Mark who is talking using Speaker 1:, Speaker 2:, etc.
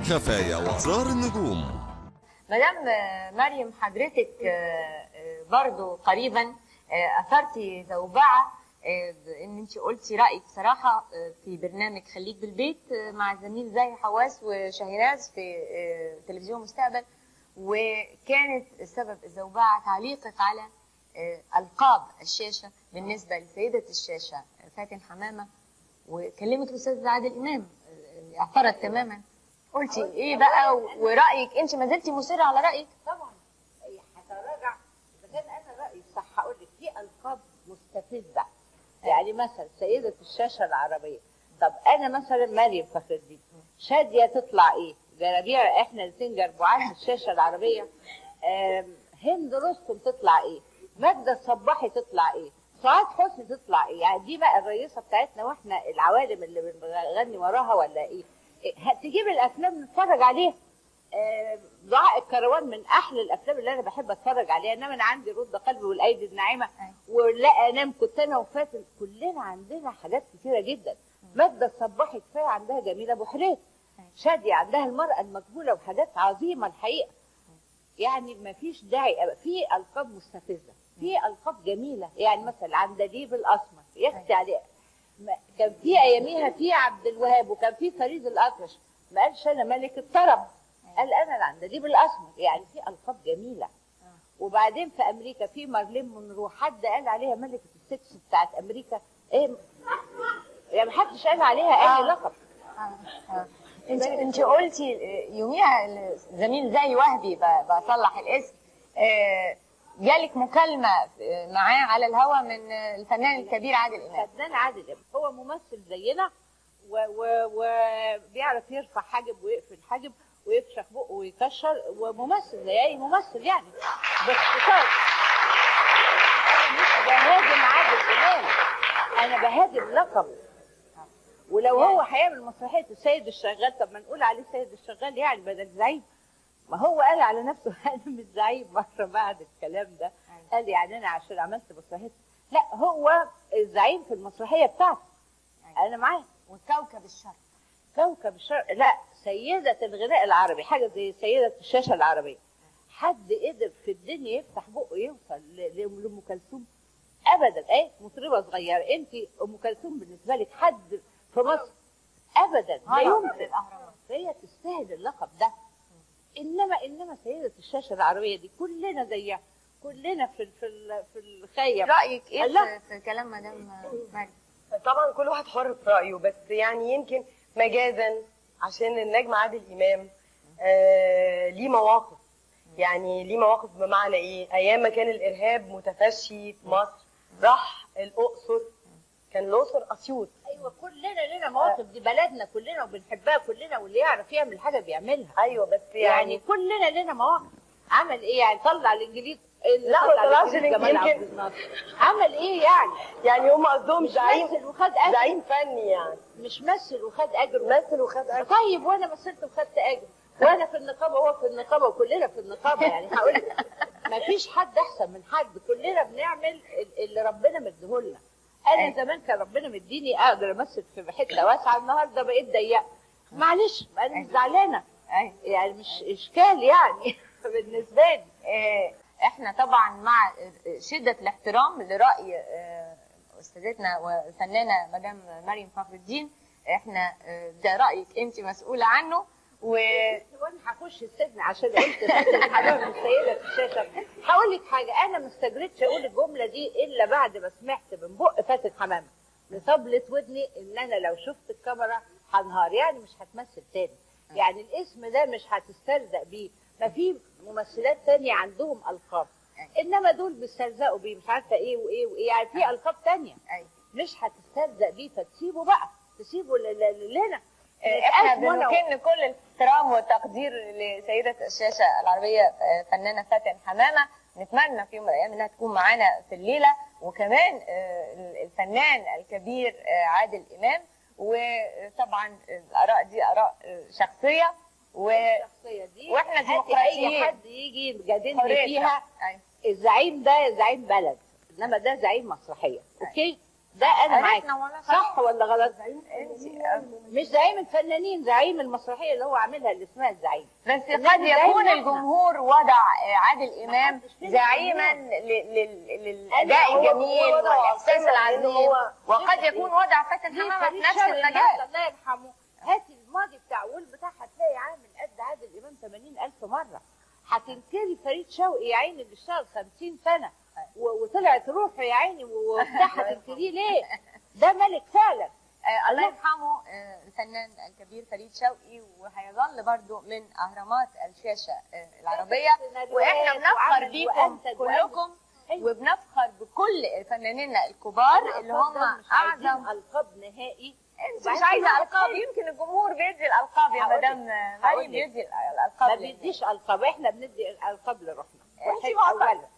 Speaker 1: خفايا وأسرار النجوم.
Speaker 2: مدام مريم، حضرتك برضو قريبا أثرتي زوبعة ان انت قلتي رايك صراحه في برنامج خليك بالبيت مع زميل زاهي حواس وشهيراز في تلفزيون مستقبل، وكانت سبب الزوبعه تعليقك على القاب الشاشه بالنسبه لسيده الشاشه فاتن حمامه، وكلمك الاستاذ عادل امام اعترض تماما. قلتي ايه بقى ورايك؟ انت ما زلتي مصره على رايك؟
Speaker 3: طبعا هتراجع، اذا كان انا رايي صح هقول لك في القاب مستفزه. يعني مثلا سيدة الشاشة العربية، طب أنا مثلا مريم فخر الدين، شادية تطلع إيه؟ جرابيع إحنا الاثنين جربوعات الشاشة العربية. هند رستم تطلع إيه؟ ماجدة الصباحي تطلع إيه؟ سعاد حسني تطلع إيه؟ يعني دي بقى الرئيسة بتاعتنا وإحنا العوالم اللي بنغني وراها ولا إيه؟ تجيب الأفلام نتفرج عليها. دعاء الكروان من احلى الافلام اللي انا بحب اتفرج عليها، انما انا عندي رد قلبي والايدي الناعمه ولا انام كنت انا وفاتن، كلنا عندنا حاجات كثيره جدا. ماجدة الصباحي كفايه عندها جميله ابو حريت، شاديه عندها المراه المقبوله وحاجات عظيمه الحقيقه. يعني ما فيش داعي في القاب مستفزه، في القاب جميله. يعني مثلا عندليب الاسمر يختي عليها، كان في اياميها في عبد الوهاب وكان في فريد الاطرش، ما قالش انا ملك الطرب، قال انا العندليب الاسمر. يعني في القاب جميله. وبعدين في امريكا في مارلين مونرو، حد قال عليها ملكه السكس بتاعت امريكا؟ ايه يعني ما حدش قال عليها اي لقب.
Speaker 2: انت قلتي يوميها زميل زي وهبي، بصلح الاسم، جالك مكالمه معاه على الهوا من الفنان الكبير عادل امام.
Speaker 3: الفنان عادل امام هو ممثل زينا وبيعرف يرفع حاجب ويقفل حاجب ويفشخ بقه ويكشر، وممثل زي اي ممثل. يعني باختصار انا مش بهاجم عادل امام، انا بهاجم لقبه. ولو هو هيعمل مسرحيه السيد الشغال، طب ما نقول عليه سيد الشغال يعني بدل زعيم. ما هو قال على نفسه انا مش زعيم مره بعد الكلام ده، قال يعني انا عشان عملت مسرحيه، لا هو الزعيم في المسرحيه بتاعته. انا معاه.
Speaker 2: وكوكب الشرق،
Speaker 3: كوكب الشرق، لا سيدة الغناء العربي حاجة زي سيدة الشاشة العربية. حد قدر في الدنيا يفتح بقه يوصل لأم كلثوم؟ أبدا. إيه مطربة صغيرة، أنت أم كلثوم بالنسبة لك حد في مصر؟ أبدا، لا يمكن. هي تستاهل اللقب ده. إنما سيدة الشاشة العربية دي كلنا زيها، كلنا في الخيم.
Speaker 2: رأيك إيه في كلام مدام مريم؟
Speaker 4: طبعا كل واحد حر في رأيه، بس يعني يمكن مجازا عشان النجم عادل امام ليه مواقف. يعني ليه مواقف بمعنى ايه؟ ايام ما كان الارهاب متفشي في مصر راح الاقصر، كان الاقصر اسيوط.
Speaker 3: ايوه كلنا لنا مواقف، دي بلدنا كلنا وبنحبها كلنا، واللي يعرف يعمل حاجه بيعملها.
Speaker 4: ايوه بس يعني
Speaker 3: كلنا لنا مواقف. عمل ايه يعني؟ طلع الانجليز؟
Speaker 4: لا ما طلعش الانجليز.
Speaker 3: عمل ايه يعني؟
Speaker 4: يعني هم قصدهم زعيم
Speaker 3: وخد اجر،
Speaker 4: زعيم فني يعني،
Speaker 3: مش مثل وخد اجر.
Speaker 4: مثل وخد اجر.
Speaker 3: طيب وانا مثلت وخدت اجر، وانا في النقابه وهو في النقابه وكلنا في النقابه. يعني هقول لك ما فيش حد احسن من حد، كلنا بنعمل اللي ربنا مديهولنا. انا زمان كان ربنا مديني اقدر امثل في حته واسعه، النهارده بقيت ضيقه. معلش انا مش زعلانه، يعني مش اشكال يعني بالنسبه لي.
Speaker 2: احنا طبعا مع شده الاحترام لراي استاذتنا والفنانه مدام مريم فخر الدين، احنا ده رايك انت مسؤوله عنه.
Speaker 3: وانا هخش السجن عشان قلت فاتن حمامه من سيده في الشاشه. هقول لك حاجه، انا ما استجريتش اقول الجمله دي الا بعد ما سمعت من بق فاتن حمامه لطبلة ودني ان انا لو شفت الكاميرا هنهار، يعني مش هتمثل تاني. يعني الاسم ده مش هتستلزق بيه. ما في ممثلات تانية عندهم القاب، انما دول بيستلزقوا بيه مش عارفه ايه وايه وايه. يعني في القاب تانية مش هتستلزق بيه، فتسيبه بقى، تسيبه لنا.
Speaker 2: احنا بنكن كل الاحترام والتقدير لسيدة الشاشة العربية فنانة فاتن حمامة. نتمنى في يوم من الايام انها تكون معانا في الليلة، وكمان الفنان الكبير عادل امام. وطبعا الاراء دي اراء شخصية، واحنا
Speaker 3: اي حد يجي يجادلني فيها. الزعيم ده زعيم بلد، انما ده زعيم مسرحية. اوكي ده انا معاك.
Speaker 2: عرفنا ولا
Speaker 3: صح ولا غلط؟
Speaker 2: انت
Speaker 3: مش زعيم الفنانين، زعيم المسرحيه اللي هو عاملها اللي اسمها الزعيم.
Speaker 2: بس
Speaker 3: إنما
Speaker 2: قد يكون
Speaker 3: زعيم
Speaker 2: الجمهور وضع عادل امام زعيما للاداء الجميل والاحساس العظيم، وقد يكون وضع فاتن حمامه في نفس المجال.
Speaker 3: الله يرحمه، هاتي الماضي بتاع ويل بتاعها هتلاقي عامل قد عادل امام 80,000 مره. هتنكري فريد شوقي يا عيني اللي اشتغل 50 سنه وطلعت روحه يا عيني وبتاعها تنكريه ليه؟ ده ملك فعلا.
Speaker 2: الله يرحمه الفنان الكبير فريد شوقي، وهيظل برضو من اهرامات الشاشه العربيه، واحنا بنفخر بيكم كلكم وبنفخر بكل فنانينا الكبار اللي هم اعظم.
Speaker 3: القاب نهائي.
Speaker 2: انت مش عايزه القاب، يمكن الجمهور بيدي الالقاب يا مدام مريم، بيدي الالقاب.
Speaker 3: ما بيديش القاب، احنا بندي الالقاب لروحنا.
Speaker 2: انت